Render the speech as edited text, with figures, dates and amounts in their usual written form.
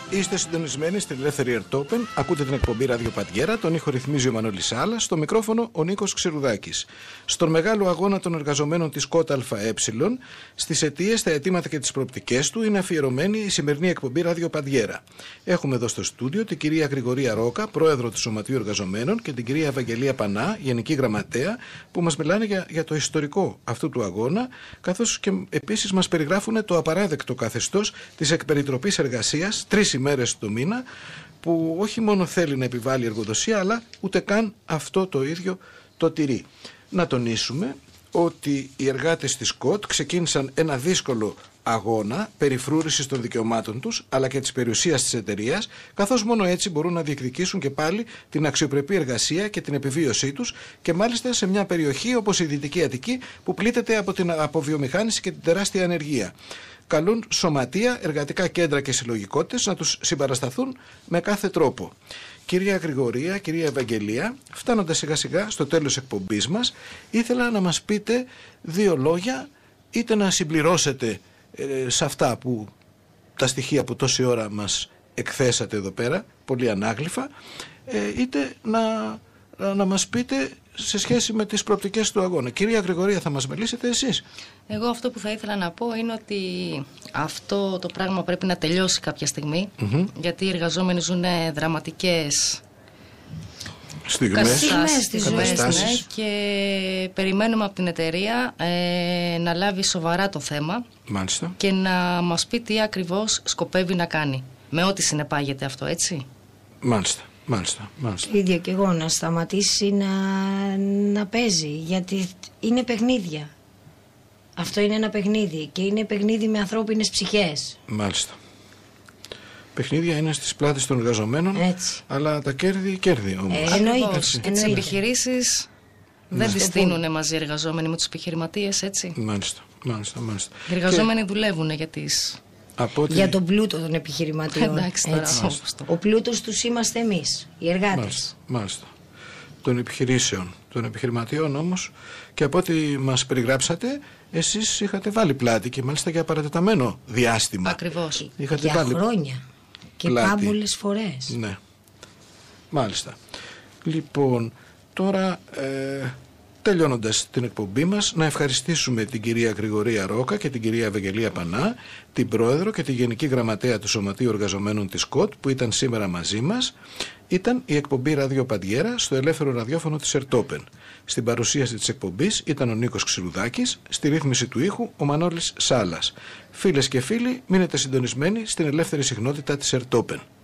Είστε συντονισμένοι στην ελεύθερη Ερτόπεν, ακούτε την εκπομπή Ράδιο Παντιέρα, τον ήχο ρυθμίζει ο Μανώλης Σάλας, στο μικρόφωνο ο Νίκος Ξηρουδάκης. Στον μεγάλο αγώνα των εργαζομένων της ΚΟΤ ΑΕ, στις αιτίες, τα αιτήματα και τις προοπτικές του είναι αφιερωμένη η σημερινή εκπομπή Ράδιο Παντιέρα. Έχουμε εδώ στο στούντιο την κυρία Γρηγορία Ρόκα, πρόεδρο του Σωματείου Εργαζομένων, και την κυρία Ευαγγελία Πανά, γενική γραμματέα, που μας μιλάνε για το ιστορικό αυτού του αγώνα, καθώς και επίσης μας περιγράφουν το απαράδεκτο καθεστώς της εκπεριτροπής εργασίας 3 ημέρες το μήνα, που όχι μόνο θέλει να επιβάλλει εργοδοσία, αλλά ούτε καν αυτό το ίδιο το τηρεί. Να τονίσουμε ότι οι εργάτες της ΚΟΤ ξεκίνησαν ένα δύσκολο αγώνα περιφρούρησης των δικαιωμάτων τους, αλλά και της περιουσίας της εταιρείας, καθώς μόνο έτσι μπορούν να διεκδικήσουν και πάλι την αξιοπρεπή εργασία και την επιβίωσή τους, και μάλιστα σε μια περιοχή όπως η Δυτική Αττική, που πλήττεται από την αποβιομηχάνηση και την τεράστια ανεργία. Καλούν σωματεία, εργατικά κέντρα και συλλογικότητες να τους συμπαρασταθούν με κάθε τρόπο. Κυρία Γρηγορία, κυρία Ευαγγελία, φτάνοντας σιγά σιγά στο τέλος εκπομπής μας, ήθελα να μας πείτε 2 λόγια, είτε να συμπληρώσετε σε αυτά που τα στοιχεία που τόση ώρα μας εκθέσατε εδώ πέρα, πολύ ανάγλυφα, είτε να μας πείτε σε σχέση με τις προοπτικές του αγώνα. Κυρία Γρηγορία, θα μας μιλήσετε εσείς? Εγώ αυτό που θα ήθελα να πω είναι ότι αυτό το πράγμα πρέπει να τελειώσει κάποια στιγμή, γιατί οι εργαζόμενοι ζουν δραματικές στιγμές και περιμένουμε από την εταιρεία να λάβει σοβαρά το θέμα. Μάλιστα. Και να μας πει τι ακριβώς σκοπεύει να κάνει, με ό,τι συνεπάγεται αυτό, έτσι. Μάλιστα. Ίδιο και εγώ, να σταματήσει να παίζει, γιατί είναι παιχνίδια. Αυτό είναι ένα παιχνίδι και είναι παιχνίδι με ανθρώπινες ψυχές. Μάλιστα. Παιχνίδια είναι στις πλάτες των εργαζομένων, έτσι. Αλλά τα κέρδη όμως. Εννοείται. Και τις επιχειρήσεις δεν τις στείνουν μαζί οι εργαζόμενοι με τους επιχειρηματίες, έτσι. Μάλιστα. Οι εργαζόμενοι δουλεύουν για τον πλούτο των επιχειρηματιών. Εντάξει, ο πλούτος τους είμαστε εμείς, οι εργάτες. Μάλιστα. Των επιχειρήσεων, των επιχειρηματιών όμως, και από ό,τι μας περιγράψατε, εσείς είχατε βάλει πλάτη, και μάλιστα για παρατεταμένο διάστημα. Ακριβώς. Για χρόνια και πάμπολες φορές. Ναι. Μάλιστα. Λοιπόν, τώρα τελειώνοντας την εκπομπή μας, να ευχαριστήσουμε την κυρία Γρηγορία Ρόκα και την κυρία Ευαγγελία Πανά, την πρόεδρο και τη γενική γραμματέα του Σωματείου Εργαζομένων της ΚΟΤ, που ήταν σήμερα μαζί μας. Ήταν η εκπομπή Ράδιο Παντιέρα στο ελεύθερο ραδιόφωνο της Ερτόπεν. Στην παρουσίαση της εκπομπής ήταν ο Νίκος Ξηρουδάκης, στη ρύθμιση του ήχου ο Μανώλης Σάλας. Φίλες και φίλοι, μείνετε συντονισμένοι στην ελεύθερη συχνότητα της Ερτόπεν.